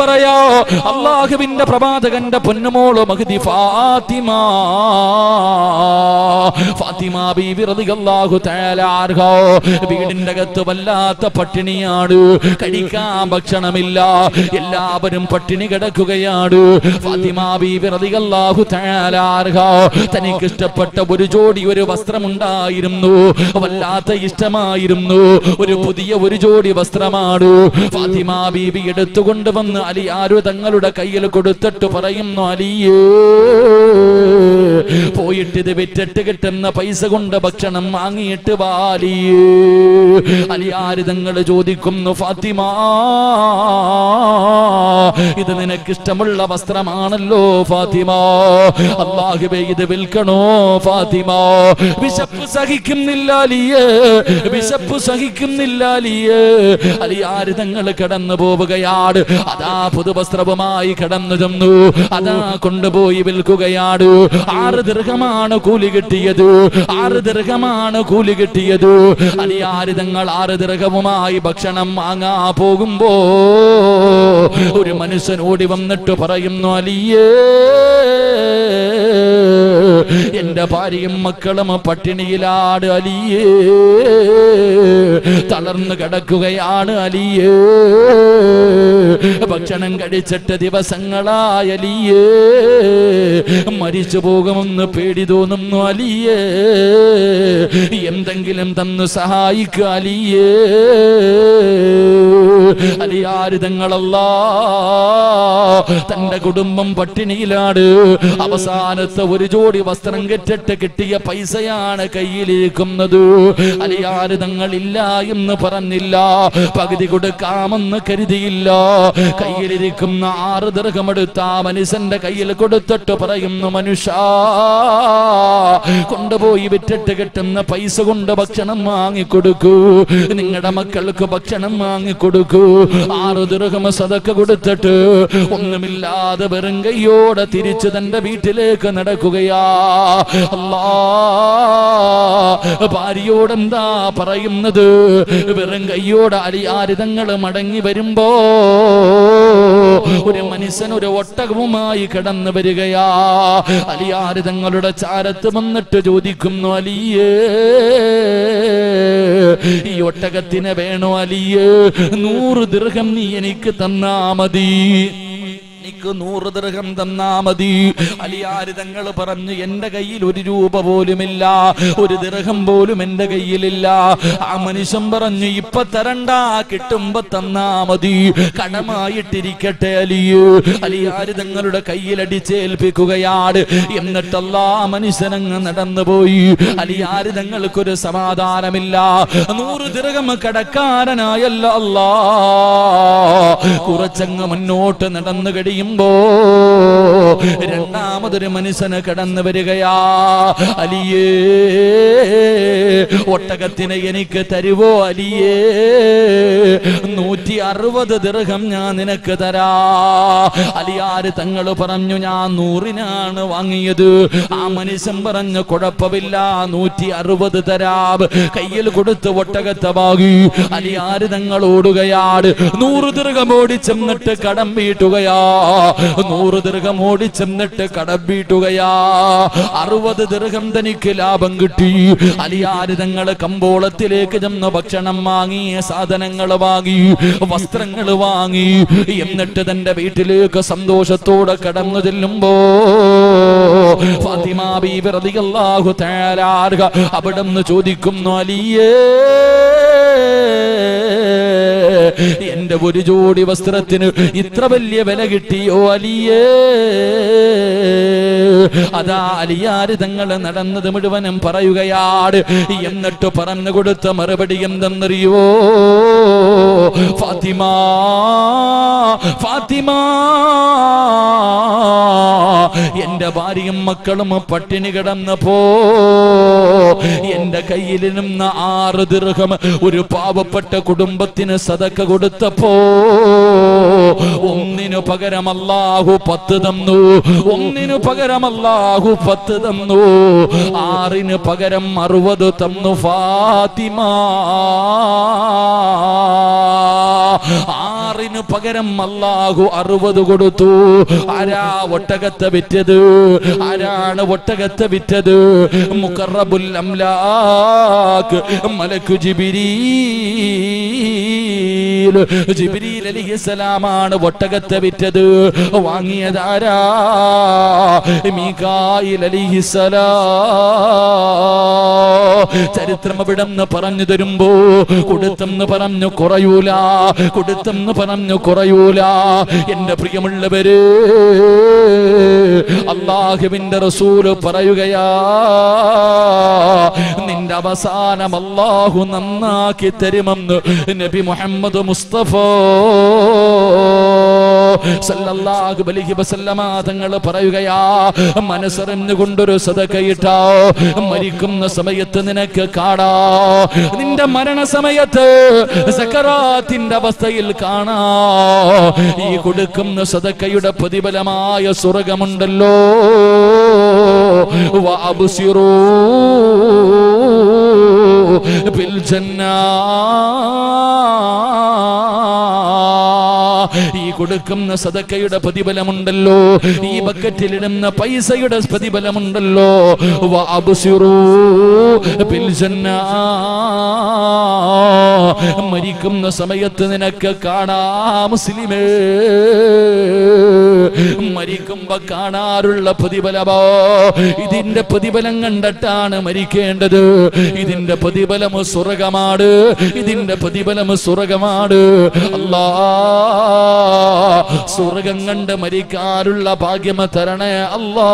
പറയാ അല്ലാഹുവിന്റെ പ്രവാചകന്റെ പൊന്നുമോള് മഹ്ദി ഫാത്തിമ ബീവി റളിയല്ലാഹു തആല അൻഹ വീടിന്റെ അകത്ത് വല്ലാത്ത പട്ടിണിയാണ്, കഴിക്കാൻ ഭക്ഷണമില്ല, എല്ലാവരും പട്ടിണി കിടക്കുകയാണ്. ഫാത്തിമ ബീവി റളിയല്ലാഹു തആല അൻഹ തനിക്ക് ഇഷ്ടപ്പെട്ട ഒരു ജോഡി ഒരു വസ്ത്രമുണ്ടായിരുന്നു, വല്ലാത്ത ഇഷ്ടമായിരുന്നു. ഒരു പുതിയ ഒരു ജോഡി വസ്ത്രമാണ്. ഫാത്തിമ ബീവി എടുത്തുകൊണ്ട് വന്ന് അലിയാർ തങ്ങളുടെ കയ്യിൽ കൊടുത്തിട്ട് പറയുന്നു, അലിയേ പോയിട്ട് ഇത് വിറ്റിട്ട് കിട്ടുന്ന പൈസ കൊണ്ട് ഭക്ഷണം വാങ്ങിയിട്ട് വാലിയേ. അലിയാർ തങ്ങൾ ചോദിക്കുന്നു, ഫാത്തിമ ഇത് നിനക്കിഷ്ടമുള്ള വസ്ത്രമാണല്ലോ ഫാത്തിമ, അല്ലാഹുവേ ഇത് വിൽക്കണോ ഫാത്തിമ? വിശപ്പ് സഹിക്കുന്നില്ല അലിയേ, വിശപ്പ് സഹിക്കുന്നില്ല അലിയേ. അലിയാർ തങ്ങൾ കടന്നു പോവുകയാണ്. അതാ പുതുവസ്ത്രവുമായി കടന്നു ചെന്നു, അതാ കൊണ്ടുപോയി വിൽക്കുകയാണ്. 6 ദിർഹമാണ് കൂലി കിട്ടിയത്, 6 ദിർഹമാണ് കൂലി കിട്ടിയത്. അലിയാർ തങ്ങൾ 6 ദിർഹവുമായി ഭക്ഷണം വാങ്ങാ പോകുമ്പോ ഒരു മനുഷ്യൻ ഓടി വന്നിട്ട് പറയുന്നു, അലിയേ എന്റെ ഭാര്യയും മക്കളും പട്ടിണിയിലാണ് അലിയേ, തളർന്നു കിടക്കുകയാണ് അലിയേ, ഭക്ഷണം കഴിച്ചിട്ട് ദിവസങ്ങളായ അലിയേ, മരിച്ചു പോകുമെന്ന് പേടി തോന്നുന്നു അലിയേ, എന്തെങ്കിലും തന്നു സഹായിക്കുക അലിയേ. അലിയാർ തങ്ങളല്ലാ തന്റെ കുടുംബം പട്ടിണിയിലാണ്. അവസാനത്തെ ഒരു ജോഡി വസ്ത്രം കെട്ടിട്ട് കിട്ടിയ പൈസയാണ് കയ്യിലിരിക്കുന്നത്. അലിയാർ തങ്ങളില്ല എന്ന് പറഞ്ഞില്ല, പകുതി കൊടുക്കാമെന്ന് കരുതിയില്ല. കയ്യിലിരിക്കുന്ന 6 ദിർഹം എടുത്ത മനുഷ്യന്റെ കയ്യിൽ കൊടുത്തിട്ട് പറയുന്നു, മനുഷ്യ കൊണ്ടുപോയി വിറ്റിട്ട് കിട്ടുന്ന പൈസ കൊണ്ട് ഭക്ഷണം വാങ്ങിക്കൊടുക്കൂ, നിങ്ങളുടെ മക്കൾക്ക് ഭക്ഷണം വാങ്ങിക്കൊടുക്കൂ. 6 ദിർഹം സദക്ക കൊടുത്തിട്ട് ഒന്നുമില്ലാതെ വെറും കൈയോടെ തിരിച്ചു തന്റെ വീട്ടിലേക്ക് നടക്കുകയാ. അല്ലാ ഭാര്യയോട് എന്താ പറയുന്നത്? വെറും കൈയോടെ അലിയാർ തങ്ങൾ മടങ്ങി വരുമ്പോ ഒരു മനുഷ്യൻ ഒരു ഒട്ടകവുമായി കടന്നു വരികയാ. അലിയാർ തങ്ങളുടെ ചാരത്ത് വന്നിട്ട് ചോദിക്കുന്നു, അലിയേ ഈ ഒട്ടകത്തിന് വേണോ അലിയേ? 100 ദിർഹം നീ എനിക്ക് തന്നാ മതി, എനിക്ക് 100 ദിർഹം തന്നാ മതി. അലിയാർ തങ്ങൾ പറഞ്ഞു, എന്റെ കയ്യിൽ 1 രൂപ പോലുമില്ല, 1 ദിർഹം പോലും എന്റെ കയ്യിലില്ല. ആ മനുഷ്യൻ പറഞ്ഞു, ഇപ്പൊ തരണ്ട, കിട്ടുമ്പോ തന്നാ മതി, കടമായിട്ടിരിക്കട്ടെ അലിയേ. അലിയാർ തങ്ങളുടെ കയ്യിൽ അടിച്ചേൽപ്പിക്കുകയാണ്. എന്നിട്ടല്ലാ മനുഷ്യനങ്ങ് നടന്നുപോയി. അലിയാർ തങ്ങൾക്കൊരു സമാധാനമില്ല. 100 ദിർഹം കടക്കാരനായല്ല അല്ലാ. കുറച്ചങ്ങ് മുന്നോട്ട് നടന്നു കഴിയുമ്പോ രണ്ടാമതൊരു മനുഷ്യന് കടന്നു വരികയാ. അലിയേ ഒട്ടകത്തിനെ എനിക്ക് തരുവോ അലിയേ? 160 ദിർഹം ഞാൻ നിനക്ക് തരാ. അലിയാർ തങ്ങൾ പറഞ്ഞു, ഞാൻ 100-നാണ് വാങ്ങിയത്. ആ മനുഷ്യൻ പറഞ്ഞു, കുഴപ്പമില്ല, 160 തരാം. കയ്യിൽ കൊടുത്ത് ഒട്ടകത്തെ വാങ്ങി അലിയാർ തങ്ങൾ ഓടുകയാണ്. 100 ദിർഹം ഓടിച്ചെന്നിട്ട് കടം വീട്ടുകയാ. 100 ദിർഹം ഓടിച്ചെന്നിട്ട് കടം വീട്ടുകയാ. 60 ദിർഹം തനിക്ക് ലാഭം കിട്ടി. അലിയാർ തങ്ങൾ കമ്പോളത്തിലേക്ക് ചെന്ന് ഭക്ഷണം വാങ്ങി, സാധനങ്ങൾ വാങ്ങി, വസ്ത്രങ്ങൾ വാങ്ങി. എന്നിട്ട് തന്റെ വീട്ടിലേക്ക് സന്തോഷത്തോടെ കടന്നു ചെല്ലുമ്പോ ഫാത്തിമ ബീവി റളിയല്ലാഹു തആല അൻഹ അവിടുന്ന് ചോദിക്കുന്നു, അലിയേ എന്റെ 1 ജോഡി വസ്ത്രത്തിന് ഇത്ര വലിയ വില കിട്ടിയോ അലിയേ? അതാ അലിയാർ തങ്ങൾ നടന്നത് മുഴുവനും പറയുകയാണ്. എന്നിട്ട് പറഞ്ഞു കൊടുത്ത മറുപടി എന്തെന്നറിയോ? ഫാത്തിമ ഫാത്തിമ എന്റെ ഭാര്യയും മക്കളും പട്ടിണി കിടന്നപ്പോ എന്റെ കയ്യിലിരുന്ന 6 ദിർഹം ഒരു പാവപ്പെട്ട കുടുംബത്തിന് സദക്ക കൊടുത്തപ്പോ ഒന്നിനു പകരം അല്ലാഹു 10 തന്നു. ഒന്നിനു പകരം അല്ലാഹു 10 തന്നു. 6-ന് പകരം 60 തന്നു ഫാത്തിമ. 6 പകരം അല്ലാഹു 60 കൊടുത്തു. ആരാ ഒട്ടകത്തെ വിറ്റത്? ആരാണ് ഒട്ടകത്തെ വിറ്റത്? മുഖറബുൽ അംലാക്ക് മലക്കു ജിബ്രീൽ. ജിബ്രീൽ അലൈഹിസ്സലാമാണ് ഒട്ടകത്തെ വിറ്റത്. വാങ്ങിയതാരാ? മീകായിൽ അലൈഹിസ്സലാം. ചരിത്രം അവിടെന്ന് പറഞ്ഞു തരുമ്പോ കൊടുത്തെന്ന് പറഞ്ഞു കുറയൂല, കൊടുത്തെന്ന് പറഞ്ഞു കുറയൂല. എന്റെ പ്രിയമുള്ളവര്, അല്ലാഹുവിന്റെ റസൂല് പറയുകയാ, നിന്റെ അവസാനം അല്ലാഹു നന്നാക്കി തരുമെന്ന് നബി മുഹമ്മദ് മുസ്തഫ സല്ലല്ലാഹു അലൈഹി വസല്ലമ തങ്ങൾ പറയുകയാ, മനസ്സറിഞ്ഞുകൊണ്ടൊരു സദഖയിട്ടോ മരിക്കുന്ന സമയത്ത് നിനക്ക് കാണാ, നിന്റെ മരണസമയത്ത് സക്കറാത്തിന്റെ അവസ്ഥയിൽ കാണാ, ഈ കൊടുക്കുന്ന സദഖയുടെ പ്രതിഫലമായ സ്വർഗ്ഗമുണ്ടല്ലോ. വഅബ്സിറൂ ബിൽ ജന്നാ. ഈ കൊടുക്കുന്ന സദഖയുടെ പ്രതിഫലമുണ്ടല്ലോ, ഈ ബക്കറ്റിലിടുന്ന പൈസയുടെ പ്രതിഫലമുണ്ടല്ലോ. വഅബ്സിറൂ ബിൽ ജന്നാ. മരിക്കുന്ന സമയത്ത് നിനക്ക് കാണാം മുസ്ലിമേ, മരിക്കുമ്പോ കാണാറുള്ള പ്രതിഫലമോ. ഇതിന്റെ പ്രതിഫലം കണ്ടിട്ടാണ് മരിക്കേണ്ടത്. ഇതിന്റെ പ്രതിഫലം സ്വർഗ്ഗമാണ്, ഇതിന്റെ പ്രതിഫലം സ്വർഗ്ഗമാണ്. അല്ലാ, സ്വർഗ്ഗം കണ്ട് മരിക്കാനുള്ള ഭാഗ്യം തരണേ അല്ലാ.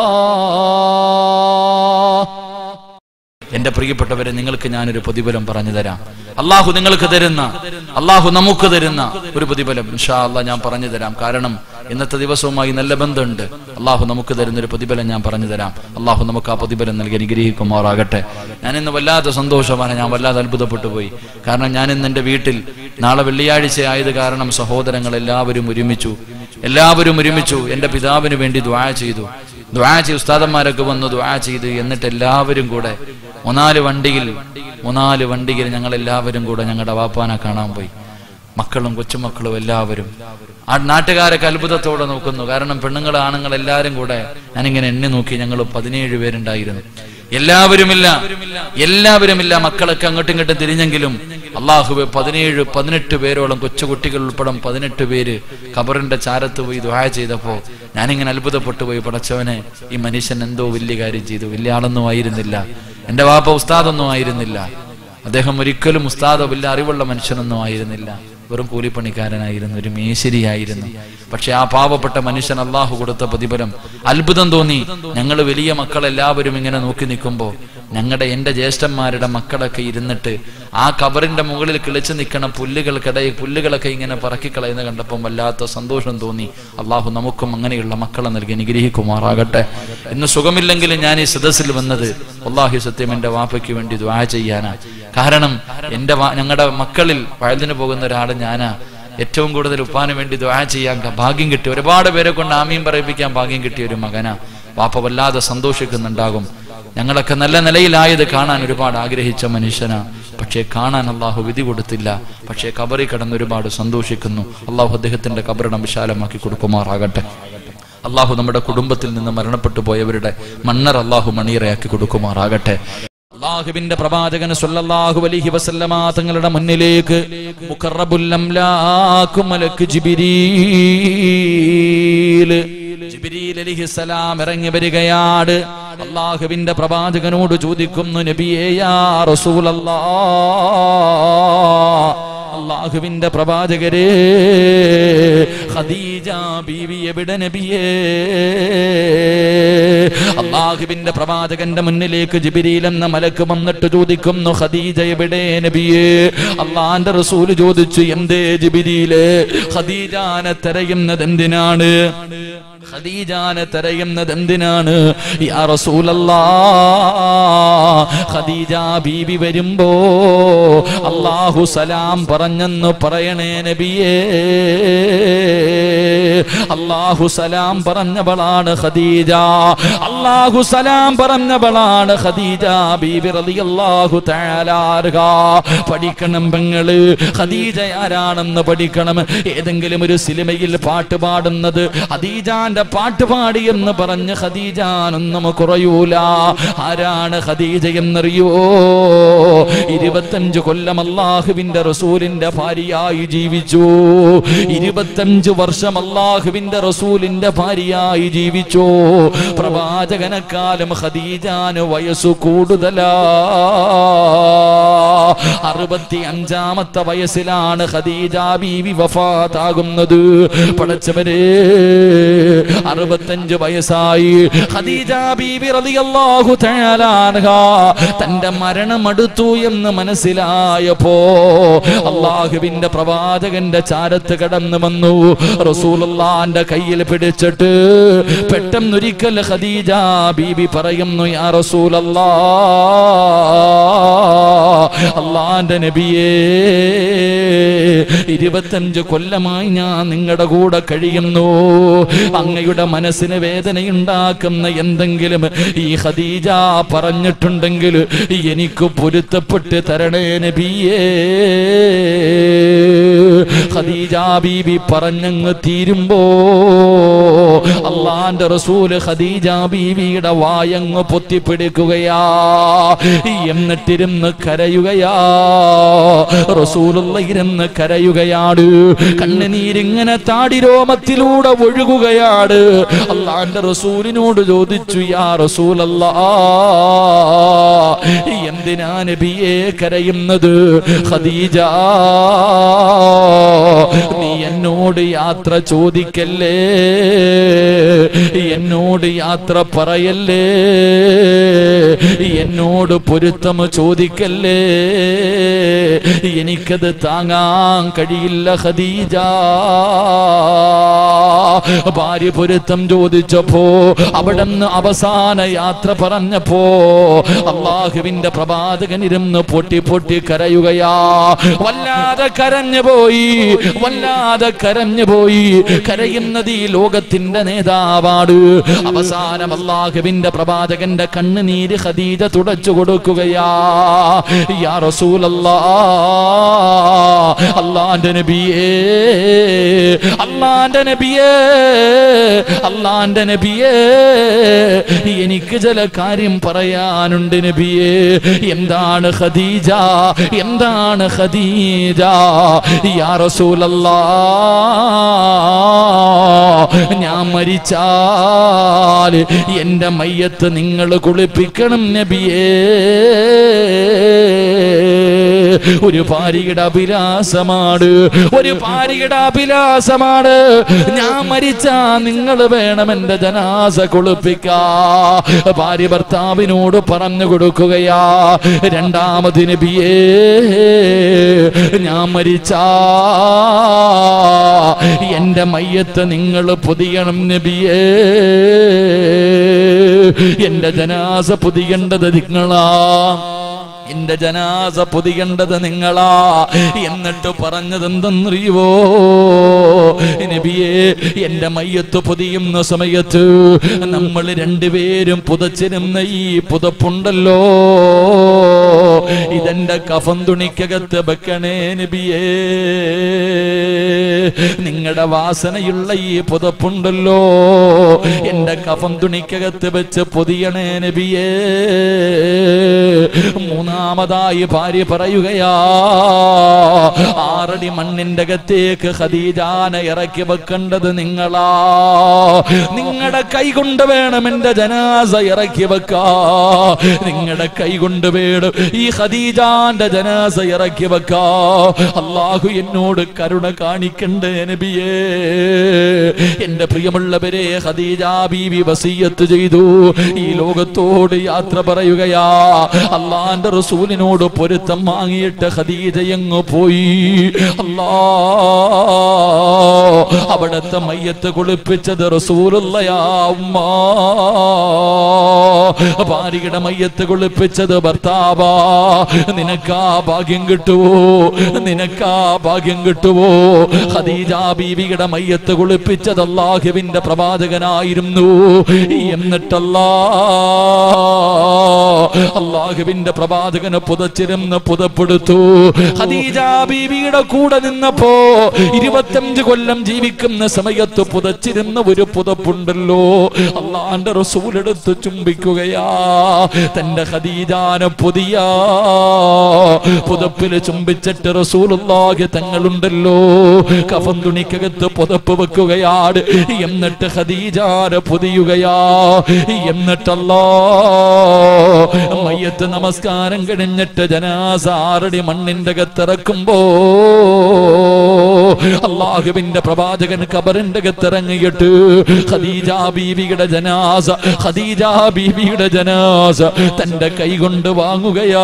എന്റെ പ്രിയപ്പെട്ടവരെ, നിങ്ങൾക്ക് ഞാനൊരു പ്രതിഫലം പറഞ്ഞു തരാം. അള്ളാഹു നിങ്ങൾക്ക് തരുന്ന, അള്ളാഹു നമുക്ക് തരുന്ന ഒരു പ്രതിഫലം ഇൻഷാ അല്ലാഹ് ഞാൻ പറഞ്ഞു തരാം. കാരണം ഇന്നത്തെ ദിവസവുമായി നല്ല ബന്ധമുണ്ട്. അള്ളാഹു നമുക്ക് തരുന്നൊരു പ്രതിഫലം ഞാൻ പറഞ്ഞു തരാം. അള്ളാഹു നമുക്ക് ആ പ്രതിഫലം നൽകി അനുഗ്രഹിക്കുമാറാകട്ടെ. ഞാൻ ഇന്ന് വല്ലാത്ത സന്തോഷമാണ്, ഞാൻ വല്ലാതെ അത്ഭുതപ്പെട്ടു പോയി. കാരണം ഞാൻ ഇന്ന് എൻ്റെ വീട്ടിൽ, നാളെ വെള്ളിയാഴ്ച ആയത് കാരണം സഹോദരങ്ങൾ എല്ലാവരും ഒരുമിച്ചു എൻ്റെ പിതാവിന് വേണ്ടി ദുആ ചെയ്തു. ഉസ്താദന്മാരൊക്കെ വന്ന് ദുആ ചെയ്ത്, എന്നിട്ട് എല്ലാവരും കൂടെ 3-4 വണ്ടിയിൽ ഞങ്ങൾ എല്ലാവരും കൂടെ ഞങ്ങളുടെ വാപ്പാനെ കാണാൻ പോയി. മക്കളും കൊച്ചുമക്കളും എല്ലാവരും. ആ നാട്ടുകാരൊക്കെ അത്ഭുതത്തോടെ നോക്കുന്നു. കാരണം പെണ്ണുങ്ങൾ ആണുങ്ങൾ എല്ലാവരും കൂടെ ഞാനിങ്ങനെ എണ്ണി നോക്കി, ഞങ്ങൾ 17 പേരുണ്ടായിരുന്നു. എല്ലാവരുമില്ല മക്കളൊക്കെ അങ്ങോട്ടും ഇങ്ങോട്ടും തിരിഞ്ഞെങ്കിലും അള്ളാഹുവെ 17-18 പേരോളം കൊച്ചുകുട്ടികൾ ഉൾപ്പെടെ 18 പേര് ഖബറിന്റെ ചാരത്ത് പോയി ദുആ ചെയ്തപ്പോ ഞാനിങ്ങനെ അത്ഭുതപ്പെട്ടു പോയി. പടച്ചവനെ, ഈ മനുഷ്യൻ എന്തോ വലിയ കാര്യം ചെയ്തു. വലിയ ആളൊന്നും ആയിരുന്നില്ല, എന്റെ വാപ്പ ഉസ്താദൊന്നും ആയിരുന്നില്ല, അദ്ദേഹം ഒരിക്കലും ഉസ്താദോ വലിയ അറിവുള്ള മനുഷ്യനൊന്നും ആയിരുന്നില്ല, വെറും കൂലിപ്പണിക്കാരനായിരുന്നു, ഒരു മേശരിയായിരുന്നു. പക്ഷെ ആ പാവപ്പെട്ട മനുഷ്യൻ അള്ളാഹു കൊടുത്ത പ്രതിഫലം അത്ഭുതം തോന്നി. ഞങ്ങൾ വലിയ മക്കളെല്ലാവരും ഇങ്ങനെ നോക്കി നിൽക്കുമ്പോ എന്റെ ജ്യേഷ്ഠന്മാരുടെ മക്കളൊക്കെ ഇരുന്നിട്ട് ആ കബറിന്റെ മുകളിൽ കിളിച്ചു നിൽക്കണ പുല്ലുകളൊക്കെ ഇങ്ങനെ പറക്കിക്കളയുന്ന കണ്ടപ്പോൾ വല്ലാത്ത സന്തോഷം തോന്നി. അള്ളാഹു നമുക്കും അങ്ങനെയുള്ള മക്കളെ നൽകി അനുഗ്രഹിക്കുമാറാകട്ടെ. ഇന്ന് സുഖമില്ലെങ്കിലും ഞാൻ ഈ സദസ്സിൽ വന്നത് അല്ലാഹു സത്യം എന്റെ വാപ്പയ്ക്ക് വേണ്ടി ദുആ ചെയ്യാനാ. കാരണം ഞങ്ങളുടെ മക്കളിൽ വയലിന് പോകുന്ന ഒരാൾ ഞാനാ. ഏറ്റവും കൂടുതൽ ഉപ്പാന് വേണ്ടി ദുആ ചെയ്യാൻ ഭാഗ്യം കിട്ടി, ഒരുപാട് പേരെ കൊണ്ട് ആമീൻ പറയിപ്പിക്കാൻ ഭാഗ്യം കിട്ടിയ ഒരു മകനാ. വാപ്പ വല്ലാതെ സന്തോഷിക്കുന്നുണ്ടാകും. ഞങ്ങളൊക്കെ നല്ല നിലയിലായത് കാണാൻ ഒരുപാട് ആഗ്രഹിച്ച മനുഷ്യനാ. പക്ഷേ കാണാൻ അള്ളാഹു വിധി കൊടുത്തില്ല. പക്ഷേ ഖബറിൽ കിടന്ന് ഒരുപാട് സന്തോഷിക്കുന്നു. അള്ളാഹു അദ്ദേഹത്തിന്റെ ഖബറിടം വിശാലമാക്കി കൊടുക്കുമാറാകട്ടെ. അള്ളാഹു നമ്മുടെ കുടുംബത്തിൽ നിന്ന് മരണപ്പെട്ടു പോയവരുടെ മണ്ണർ അള്ളാഹു മണിയറയാക്കി കൊടുക്കുമാറാകട്ടെ. അല്ലാഹുവിന്റെ പ്രവാചകൻ സ്വല്ലല്ലാഹു അലൈഹി വസല്ലമ തങ്ങളുടെ മുന്നിലേക്ക് മുഖറബുൽ അംലാക് മലക്ക് ജിബ്രീൽ അലൈഹിസ്സലാം ഇറങ്ങി വരികയാണ്. അല്ലാഹുവിന്റെ പ്രവാചകനോട് ചോദിക്കുന്നു, നബിയേ യാ റസൂലല്ലാഹ്, അല്ലാഹുവിന്റെ പ്രവാചകരേ, ഖദീജ ബീവി എവിടെ നബിയേ? അല്ലാഹുവിന്റെ പ്രവാചകന്റെ മുന്നിലേക്ക് ജിബ്രീൽ എന്ന മലക്ക് വന്നിട്ട് ചോദിക്കുന്നു, ഖദീജ എവിടെ നബിയേ? അല്ലാഹുവിന്റെ റസൂൽ ചോദിച്ചു, എന്തേ ജിബ്രീലേ, ഖദീജാനെ തിരയുന്നത് എന്തിനാണ്? ഖദീജാനെ തിരയുന്നത് എന്തിനാണ് യാ റസൂലല്ലാഹ്? ഖദീജ ബീവി വരുമ്പോ അല്ലാഹു സലാം പറഞ്ഞെന്ന് പറയണേ നബിയേ. അല്ലാഹു സലാം പറഞ്ഞവളാണ് ഖദീജ. അല്ലാഹു സലാം പറഞ്ഞവളാണ് ഖദീജ ബീബി റളിയല്ലാഹു തആല അൻഹ. പഠിക്കണം പെങ്ങള്, ഖദീജ ആരാണെന്ന് പഠിക്കണം. ഏതെങ്കിലും ഒരു സിനിമയിൽ പാട്ട് പാടുന്നത് ഖദീജാന്റെ പാട്ട് പാടി എന്ന് പറഞ്ഞ് ഖദീജാനൊന്നും കുറയൂല. ആരാണ് ഖദീജ എന്നറിയോ? 25 കൊല്ലം അല്ലാഹുവിന്റെ റസൂലിന്റെ ഭാര്യയായി ജീവിച്ചു. 25 വർഷം അല്ലാഹുവിന്റെ റസൂലിന്റെ ഭാര്യയായി ജീവിച്ചു. പ്രവാചകനെക്കാളും ഖദീജാന് വയസ്സു കൂടുതലാ. 65-ാമത്തെ വയസ്സിലാണ് ഖദീജ ബീവി വഫാത്താകുന്നത്. പടച്ചവരെ, 65 വയസ്സായി ഖദീജ ബീവി റളിയല്ലാഹു തആല അൻഹ തന്റെ മരണം അടുത്തു എന്ന് മനസ്സിലായപ്പോ അല്ലാഹുവിന്റെ പ്രവാചകന്റെ ചാരത്ത് കടന്നു വന്നു. റസൂലുള്ളാഹിന്റെ കയ്യിൽ പിടിച്ചിട്ട് പെട്ടെന്നൊരിക്കൽ ഖദീജ ബീബി പറയുന്നു, യാ റസൂലല്ലാഹ്, അല്ലാഹുവിന്റെ നബിയേ, 25 കൊല്ലമായി ഞാൻ നിങ്ങളുടെ കൂടെ കഴിയുന്നു. അങ്ങയുടെ മനസ്സിന് വേദനയുണ്ടാക്കുന്ന എന്തെങ്കിലും ഈ ഖദീജ പറഞ്ഞിട്ടുണ്ടെങ്കിൽ എനിക്ക് പൊരുത്തപ്പെട്ട് തരണേ നബിയേ. ഖദീജ ബീബി പറഞ്ഞങ്ങ് തീരുമ്പോ അല്ലാഹുവിന്റെ റസൂൽ ഖദീജ ബീവിയുടെ വായങ്ങ് പൊത്തിപ്പിടിക്കുകയാ, എന്നിട്ടിരുന്ന് കരയുകയാ. റസൂലുള്ള ഇരുന്ന് കരയുകയാണ്. കണ്ണുനീരിങ്ങനെ താടിരോമത്തിലൂടെ ഒഴുകുകയാണ്. അല്ലാഹുവിന്റെ റസൂലിനോട് ചോദിച്ചു, യാ റസൂലല്ലാഹ്, എന്തിനാ നബിയേ കരയുന്നത്? ഖദീജ, നീ എന്നോട് യാത്ര ചോദിക്കല്ലേ, എന്നോട് യാത്ര പറയല്ലേ, എന്നോട് പൊരുത്തം ചോദിക്കല്ലേ, എനിക്കത് താങ്ങാൻ കഴിയില്ല ഖദീജ. ഭാര്യ പൊരുത്തം ചോദിച്ചപ്പോ, അവിടുന്ന് അവസാന യാത്ര പറഞ്ഞപ്പോ അല്ലാഹുവിന്റെ പ്രവാചകൻ ഇരുന്ന് പൊട്ടി പൊട്ടി കരയുകയാ. വല്ലാതെ കരഞ്ഞുപോയി, വല്ലാതെ കരഞ്ഞുപോയി. കരയുന്നത് ഈ ലോകത്തിന്റെ നേതാവാണ്. അവസാനം അല്ലാഹുവിന്റെ പ്രവാചകന്റെ കണ്ണുനീര് ഖദീജ തുടച്ചു കൊടുക്കുകയാ. യാ റസൂലല്ലാഹ്, അല്ലാഹുവിന്റെ നബിയേ, അല്ലാഹുവിന്റെ നബിയേ, അല്ലാഹുവിന്റെ നബിയേ, എനിക്ക് ചില കാര്യം പറയാനുണ്ട് നബിയേ. എന്താണ് ഖദീജ? എന്താണ് ഖദീജ? യാ റസൂലല്ലാഹ്, ഞാൻ മരിച്ചാൽ എന്റെ മയ്യത്ത് നിങ്ങൾ കുളിപ്പിക്കണം നബിയേ. ഒരു ഭാര്യയുടെ അഭിലാഷമാണ്, ഒരു ഭാര്യയുടെ അഭിലാഷമാണ്. ഞാൻ മരിച്ചാ നിങ്ങൾ വേണം എന്റെ ജനാസ കുളിപ്പിക്കാ. ഭാര്യ ഭർത്താവിനോട് പറഞ്ഞു കൊടുക്കുകയാ. രണ്ടാമത് നബിയേ, ഞാൻ മരിച്ചാ എന്റെ മയ്യത്ത് നിങ്ങൾ പൊതിയണം നബിയേ. എന്റെ ജനാസ പൊതിയേണ്ടത് നിങ്ങളാ, എന്റെ ജനാസ പൊതിയേണ്ടത് നിങ്ങളാ. എന്നിട്ട് പറഞ്ഞത് എന്തെന്നറിയുവോ നബിയേ? എന്റെ മയ്യത്ത് പൊതിയുന്ന സമയത്ത് നമ്മൾ രണ്ടുപേരും പുതച്ചിരുന്ന ഈ പുതപ്പുണ്ടല്ലോ, ഇതെന്റെ കഫൻ തുണിക്കകത്ത് വെക്കണേ നബിയേ. നിങ്ങളുടെ വാസനയുള്ള ഈ പുതപ്പുണ്ടല്ലോ, എന്റെ കഫൻ തുണിക്കകത്ത് വെച്ച് പൊതിയണേ നബിയേ. മൂന്നാമതായി ഭാര്യ പറയുകയാ, 6 അടി മണ്ണിന്റെ അകത്തേക്ക് ഖദീജാനെ ഇറക്കി വെക്കേണ്ടത് നിങ്ങളാ. നിങ്ങളുടെ കൈ കൊണ്ട് വേണം എന്റെ ജനാസ ഇറക്കി വെക്കാ. നിങ്ങളുടെ കൈ കൊണ്ട് വേണം ഈ ഖദീജാന്റെ ജനാസ ഇറക്കി വെക്കാ. അല്ലാഹു എന്നോട് കരുണ കാണിക്കണ്ടേ നബിയേ. എന്റെ പ്രിയമുള്ളവരെ, ഖദീജ ബീവി വസിയത്ത് ചെയ്തു, ഈ ലോകത്തോട് യാത്ര പറയുകയാ. അല്ലാഹുവിന്റെ റസൂലിനോട് പൊരുത്തം വാങ്ങിയിട്ട് ഖദീജ അങ്ങ് പോയി. അല്ലാഹ്, അവിടുത്തെ മയ്യത്ത് കുളിപ്പിച്ചത് റസൂലുള്ളയാ. ഉമ്മാ, ഭാര്യയുടെ മയ്യത്ത് കുളിപ്പിച്ചത് ഭർത്താവാ. നിനക്കാ ഭാഗ്യം കിട്ടുവോ? നിനക്കാ ഭാഗ്യം കിട്ടുവോ? ഖദീജ ബീവിയുടെ മയ്യത്ത് കുളിപ്പിച്ച കുളിപ്പിച്ചത് അല്ലാഹുവിന്റെ പ്രവാചകനായിരുന്നു. എന്നിട്ടല്ലാ അല്ലാഹുവിന്റെ പ്രവാചകനെ പുതച്ചിരുന്ന് പുതപ്പെടുത്തു. ഖദീജ ബീവിയുടെ കൂടെ നിന്നപ്പോ 25 കൊല്ലം ജീവിക്കുന്ന സമയത്ത് പുതച്ചിരുന്ന ഒരു പുതപ്പുണ്ടല്ലോ, അല്ലാഹുവിന്റെ റസൂൽ എടുത്ത് ചുംബിക്കുകയാ. തന്റെ ഖദീജാനെ പുതിയ പുതപ്പിൽ ചുംബിച്ചിട്ട് റസൂലുള്ളാഹി തങ്ങളുണ്ടല്ലോ കഫൻ തുണിക്കകത്ത് പുതപ്പ് വെക്കുകയാണ്. എന്നിട്ട് ഖദീജാനെ പുതിയുകയാ. എന്നിട്ടല്ലാ മയ്യത്ത് നമസ്കാരം കഴിഞ്ഞിട്ട് ജനാസ 6 അടി മണ്ണിന്റെ അകത്തിറക്കുമ്പോ അല്ലാഹുവിന്റെ പ്രവാചകൻ ഖബറിന്റെ അകത്തിറങ്ങിയിട്ട് ഖദീജ ബീവിയുടെ ജനാസ തന്റെ കൈ കൊണ്ട് വാങ്ങുകയാ.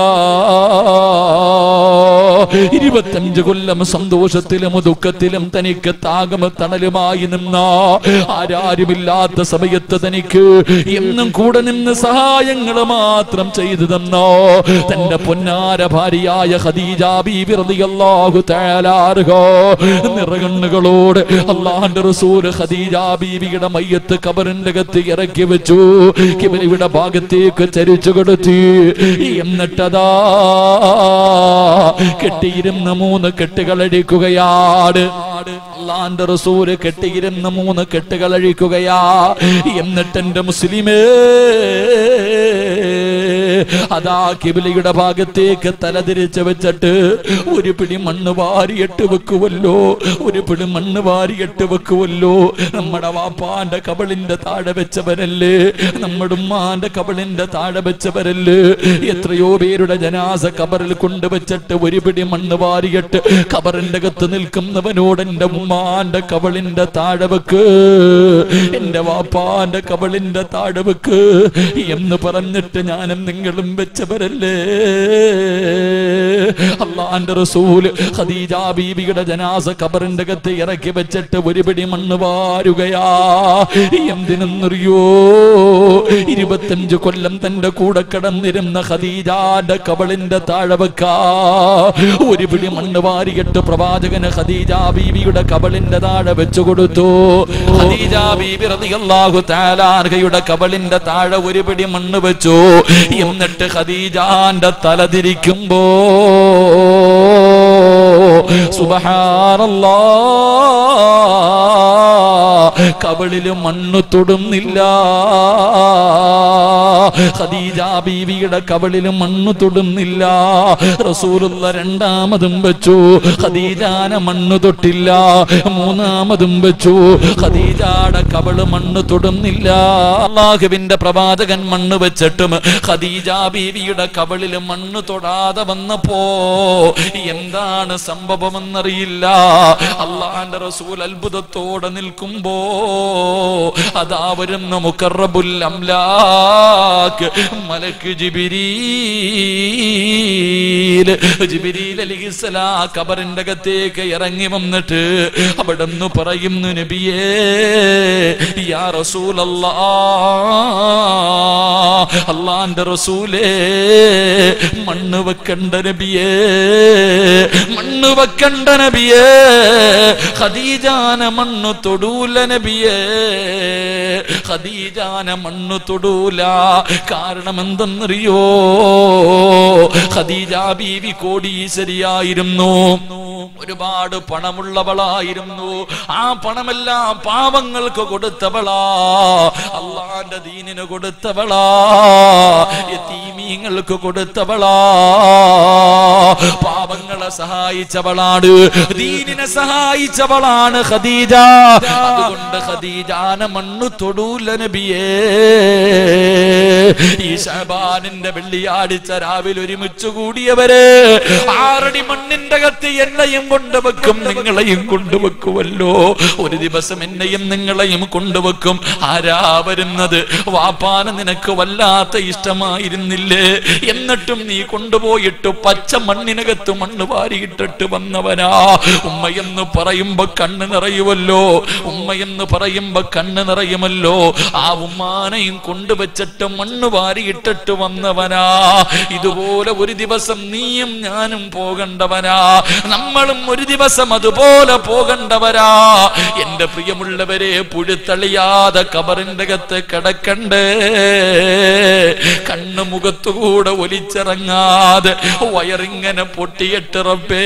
25 കൊല്ലം സന്തോഷത്തിലും ദുഃഖത്തിലും തനിക്ക് താകമ തണലുമായി നിന്ന ആരാരുമില്ലാത്ത സമയത്ത് തനിക്ക് എന്നും കൂടെ നിന്ന് സഹായങ്ങൾ മാത്രം ചെയ്തു തന്നോ തന്റെ പൊന്നാര ഭാര്യയായ ഖദീജ ബീവി റളിയല്ലാഹു തആല അൻഹ നിറകണ്ണുകളോട് അല്ലാഹുവിന്റെ റസൂൽ ഖദീജ ബീവിയുടെ മയ്യത്ത് ഖബറിന്റെ അകത്ത് ഇറക്കി വെച്ചു. ഖിബലയുടെ ഭാഗത്തേക്ക് ചരിച്ചു കൊടുത്തു. എന്നിട്ടതാ കെട്ടിയിരുന്ന 3 കെട്ടുകൾ അഴിക്കുകയാണ്. അല്ലാഹുവിന്റെ റസൂൽ കെട്ടിയിരുന്ന 3 കെട്ടുകൾ അഴിക്കുകയാ. എന്നിട്ട് എന്റെ മുസ്ലിമേ അതാ ഖിബലയുടെ ഭാഗത്തേക്ക് തലതിരിച്ച് വെച്ചിട്ട് ഒരു പിടി മണ്ണ് വാരിയിട്ട് വെക്കുവല്ലോ. നമ്മുടെ വാപ്പാന്റെ കബളിന്റെ താഴെ വെച്ചവരല്ലേ, നമ്മുടെ ഉമ്മാന്റെ കബളിന്റെ താഴെ വെച്ചവരല്ലേ. എത്രയോ പേരുടെ ജനാസ കബറിൽ കൊണ്ടുവച്ചിട്ട് ഒരു പിടി മണ്ണ് വാരിയിട്ട് കബറിന്റെ അകത്ത് നിൽക്കുന്നവനോട് എന്റെ ഉമ്മാന്റെ കബളിന്റെ താഴെ വെക്ക്, എന്റെ വാപ്പാന്റെ കബളിന്റെ താഴെ വെക്ക് എന്ന് പറഞ്ഞിട്ട് ഞാനും നിങ്ങളും വെച്ചവരല്ലേ. അല്ലാഹുവിന്റെ റസൂൽ ഖദീജ ബീവിയുടെ ജനാസ ഖബറിന്റെ അകത്ത് ഇറക്കി വെച്ചിട്ട് ഒരു പിടി മണ്ണ് വാരുകയാ. എന്തിനെന്നറിയോ? 25 കൊല്ലം തന്റെ കൂടെ കിടന്നിരുന്ന ഖദീജയുടെ ഖബറിന്റെ താഴെ വെക്കാ ഒരു പിടി മണ്ണ് വാരിയിട്ട് പ്രവാചകന് ഖദീജ ബീവിയുടെ ഖബറിന്റെ താഴെ വെച്ചു കൊടുത്തു. ഖദീജ ബീവി റളിയല്ലാഹു തആല അൻഹയുടെ ഖബറിന്റെ താഴെ ഒരു പിടി മണ്ണ് വെച്ചു. എന്നിട്ട് ഖദീജാന്റെ തല തിരിക്കുമ്പോ സുബ്ഹാനല്ലാഹ് കബളില് മണ്ണ് തൊടുന്നില്ല. ഖദീജ ബീവിയുടെ കബളില് മണ്ണ് തൊടുന്നില്ല. റസൂലുള്ള രണ്ടാമതും വെച്ചു, ഖദീജാനെ മണ്ണ് തൊട്ടില്ല. മൂന്നാമതും വെച്ചു, ഖദീജയുടെ കബള് മണ്ണ് തൊടുന്നില്ല. അല്ലാഹുവിന്റെ പ്രവാചകൻ മണ്ണ് വെച്ചിട്ടും ഖദീജ ബീവിയുടെ കബളില് മണ്ണ് തൊടാതെ വന്നപ്പോ എന്താണ് സംഭവമെന്നറിയില്ല. അല്ലാഹുവിന്റെ റസൂൽ അത്ഭുതത്തോടെ നിൽക്കുമ്പോ അതാ വരുന്ന മുഖറബുൽ അംലാക്ക് മലക്ക് ജിബ്രീൽ അലൈഹിസ്സലാം ഖബറിന്റെ അകത്തേക്ക് ഇറങ്ങി വന്നിട്ട് അവിടെന്ന് പറയുന്നു, നബിയേ യാ റസൂലല്ലാഹ്, അല്ലാഹുവിന്റെ റസൂലേ മണ്ണ് വെക്കണ്ട നബിയേ, മണ്ണ് വെക്കണ്ട നബിയേ, ഖദീജാനെ മണ്ണ് തൊടൂല നബിയേ, ഖദീജാനെ മണ്ണ് തൊടൂല. കാരണം എന്തെന്നറിയോ? ഖദീജ ബീവി കോടീശ്വരിയായിരുന്നു, ഒരുപാട് പണമുള്ളവളായിരുന്നു. ആ പണമെല്ലാം പാവങ്ങൾക്ക് കൊടുത്തവളാ, അല്ലാഹുവിന്റെ ദീനിന് കൊടുത്തവളാ, യതീമീങ്ങൾക്ക് കൊടുത്തവളാ, പാവങ്ങളെ സഹായിച്ചവളാണ്, ദീനിനെ സഹായിച്ചവളാണ് ഖദീജ. അതുകൊണ്ട് ഖദീജാനെ മണ്ണ് തൊടൂല നബിയേ. ഈ ശഅബാനിന്റെ വെള്ളിയാഴ്ച രാവിലെ ഒരുമിച്ച് കൂടിയവര് 6 അടി മണ്ണിന്റെ അകത്ത് എന്നെയും കൊണ്ടുവെക്കും, നിങ്ങളെയും കൊണ്ടുവെക്കുമല്ലോ. ഒരു ദിവസം എന്നെയും നിങ്ങളെയും കൊണ്ടുവെക്കും. ആരാ വരുന്നത്? വാപ്പാനെ നിനക്ക് വല്ലാത്ത ഇഷ്ടമായിരുന്നില്ലേ? എന്നിട്ടും നീ കൊണ്ടുപോയിട്ട് പച്ച മണ്ണിനകത്ത് മണ്ണ് വാരിയിട്ടിട്ട് വന്നവനാ. ഉമ്മയെന്ന് പറയുമ്പോ കണ്ണ് നിറയുമല്ലോ, ഉമ്മയെന്ന് പറയുമ്പോ കണ്ണ് നിറയുമല്ലോ. ആ ഉമ്മാനെയും കൊണ്ടുവച്ചിട്ട് മണ്ണ് വാരിയിട്ടിട്ട് വന്നവനാ. ഇതുപോലെ ഒരു ദിവസം നീയും ഞാനും പോകണ്ടവനാ, നമ്മളും ഒരു ദിവസം അതുപോലെ പോകണ്ടവരാ. എന്റെ പ്രിയമുള്ളവരെ, പുഴുത്തളിയാതെ കബറിന്റെ അകത്ത് കിടക്കണ്ടേ, കണ്ണു മുഖത്തുകൂടെ ഒലിച്ചിറങ്ങാതെ വയറിങ്ങനെ പൊട്ടിയിട്ട് റബ്ബേ,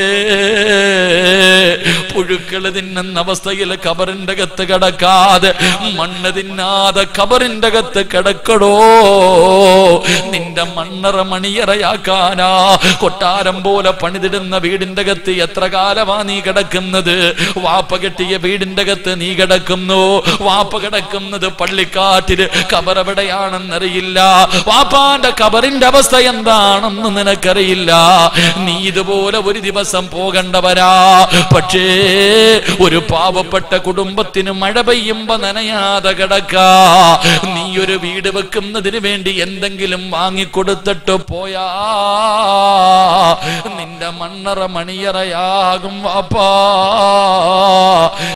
പുഴുക്കൾ തിന്നുന്ന അവസ്ഥയിൽ കബറിന്റെ അകത്ത് കിടക്കാതെ, മണ്ണ് തിന്നാതെ കബറിന്റെ അകത്ത് കിടക്കടോ. നിന്റെ മണ്ണറ മണിയറയാക്കാനാ കൊട്ടാരം പോലെ പണിതിടുന്ന വീടിന്റെ അകത്ത് എത്ര കാലമാ നീ കിടക്കുന്നത്? വാപ്പ കെട്ടിയ വീടിന്റെ അകത്ത് നീ കിടക്കുന്നു, വാപ്പ കിടക്കുന്നത് പള്ളിക്കാട്ടില്. കബറെവിടെയാണെന്നറിയില്ല, വാപ്പാന്റെ കബറിന്റെ അവസ്ഥ എന്താണെന്ന് നിനക്കറിയില്ല. നീ ഇതുപോലെ ഒരു ദിവസം പോകണ്ടവരാ. പക്ഷേ ഒരു പാവപ്പെട്ട കുടുംബത്തിന് മഴ പെയ്യുമ്പോ നനയാതെ കിടക്കാ. നീ ഒരു വീട് വെക്കുന്നതിന് വേണ്ടി എന്തെങ്കിലും വാങ്ങിക്കൊടുത്തിട്ട് പോയാ നിന്റെ മണ്ണറ മണിയറയാകും വാപ്പാ.